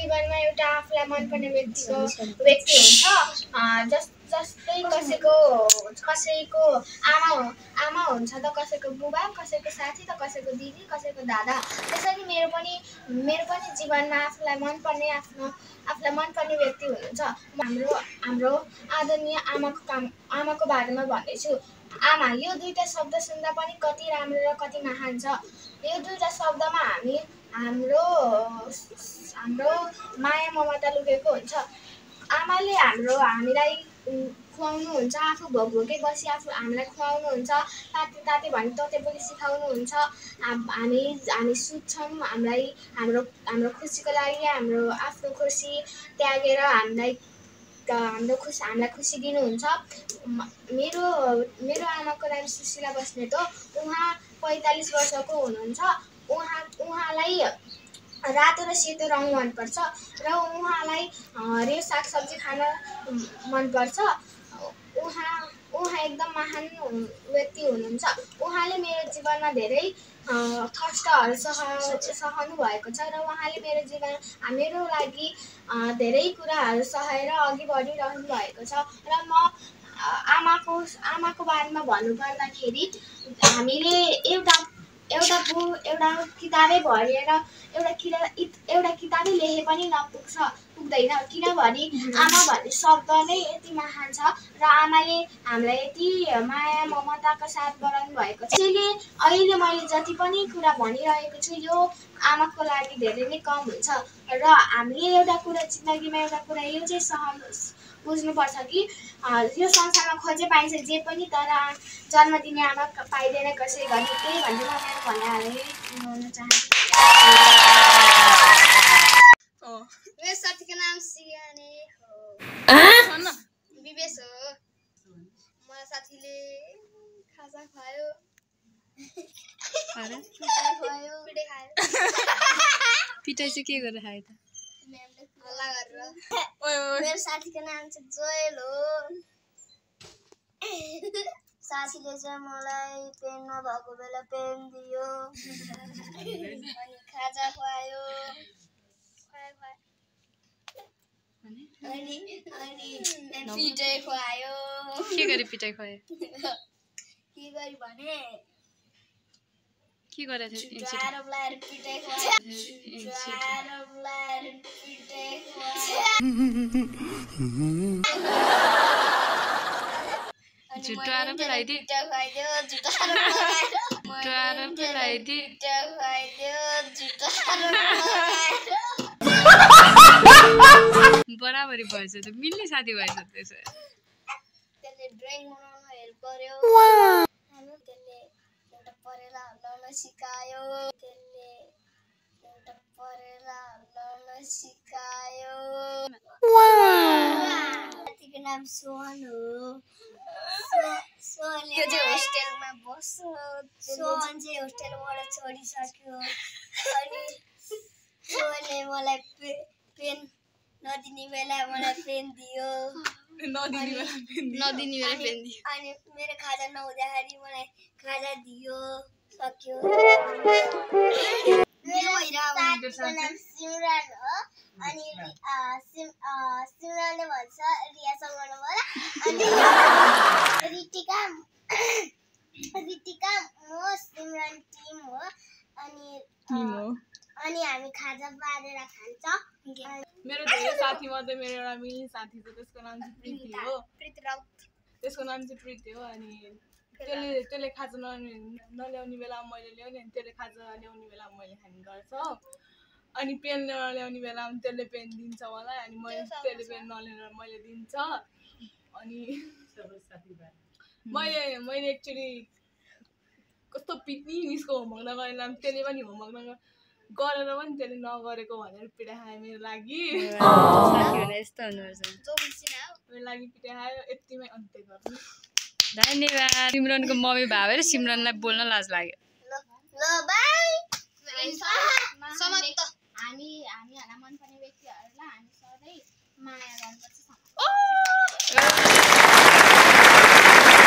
जीवनमा एउटा आफूलाई मनपर्ने व्यक्ति हुन्छ। जस्तै कसैको आमा हुन्छ त, कसैको बुबा, कसैको साथी त, कसैको दिदी, कसैको दादा। त्यसरी मेरो पनि जीवनमा आफूलाई मनपर्ने व्यक्ति हुनुहुन्छ। हाम्रो आदरणीय आमाको बारेमा भन्दैछु। आमा, यो दुईटा शब्द सुन्दा पनि कति राम्रो र कति महान छ। यो दुईटा शब्दमा हाम्रो माया ममता लुकेको हुन्छ। आमाले हामीलाई खुवाउनुहुन्छ, आफू भोकै बसी हामीलाई खुवाउनुहुन्छ, ताते भने तते पनि सिकाउनुहुन्छ। हामी सुत्छौँ, हाम्रो खुसीको लागि, हाम्रो आफ्नो खुसी त्यागेर हामीलाई खुसी दिनुहुन्छ। मेरो आमाको नाम सुशीला बस्नेत हो। उहाँ 45 वर्षको हुनुहुन्छ। उहाँलाई रातो र सेतो रङ मनपर्छ र उहाँलाई हरियो सागसब्जी खान मनपर्छ। उहाँ एकदम महान व्यक्ति हुनुहुन्छ। उहाँले मेरो जीवनमा धेरै कष्टहरू सहनु भएको छ र उहाँले मेरो लागि धेरै कुराहरू सहेर अघि बढिरहनु भएको छ। र म आमाको बारेमा भन्नुपर्दाखेरि हामीले एउटा किताबै भरेर एउटा किताबै लेखे पनि पुग्दैन, किनभने आमा भन्ने शब्द नै यति महान छ र आमाले हामीलाई यति माया ममताको साथ बढाउनु भएको छ। त्यसैले अहिले मैले जति पनि कुरा भनिरहेको छु यो आमाको लागि धेरै नै कम हुन्छ। र हामीले जिन्दगीमा एउटा कुरा यो चाहिँ बुझ्नुपर्छ कि यो संसारमा खोजे पाइन्छ जे पनि, तर जन्म दिने आमा पाइँदैन कसै गरी। त्यही भन्दै म मेरो भनाइहरू भन्न चाहन्छु। मेरो साथीको नाम सियाने हो, विवेश हो। मलाई साथीले खाजा खुवायो, पिटाई चाहिँ के गरेर खायो त? मेरो साथीको नाम चाहिँ जोयल हो। साथीले चाहिँ मलाई पेन नभएको बेला पेन दियो, अनि खाजा खुवायो, अनि पिटाई खुवायो। के गरी पिटाई खुवायो? के गरी भने के गरेर थियो? जुटाएर बोलाएर पिटाई खुवायो। जुटाएर बोलाइदियो, बराबरी भएछ त, मिल्ने साथी भएछ त्यसो। त्यसले ड्रइङ बनाउन हेल्प गर्यो, त्यसले एउटा परेला हल्लाउन सिकायो, साथीको नाम सोहन हो। सोहनले चाहिँ होस्टेलमा बस्छ। सोहन चाहिँ होस्टेलबाट छोडिसक्यो। अनि सोहनले मलाई पेन नदिने बेला मलाई पेन दियो, अनि मेरो खाजा नहुँदाखेरि मलाई खाजा दियो। सक्यो। साथीको नाम सिमरन हो। अनि सिमरनले भन्छ रियासँग गर्नु होला। अनि रितिका म सिमरन टिम हो। अनि हामी खाजा पारेर खान्छौँ। मेरो धेरै साथी मध्ये मेरो एउटा मिल्ने साथी छ, त्यसको नाम चाहिँ प्रीति हो। अनि त्यसले खाजा नल्याउने बेला मैले ल्याउने, अनि त्यसले खाजा ल्याउने बेला मैले खाने गर्छ। अनि पेन ल्याउने बेला त्यसले पेन दिन्छ मलाई, अनि त्यसले पेन नलिएर मैले दिन्छ। अनि मैले एक्चुअली कस्तो पिट्नी मिसको होमवर्क नगरेर त्यसले पनि होमवर्क गरेर पनि त्यसले नगरेको भनेर पिटाइ खायो मेरो लागि। मेरो लागि पिटाइ खायो। यतिमै अन्त्य गर्नु। धन्यवाद। सिमरनको मम्मी भाइ र सिमरनलाई बोल्न लाज लाग्यो। ल बाइ। हामीहरूलाई मनपर्ने व्यक्तिहरूलाई हामी सधैँ माया गर्नुपर्छ।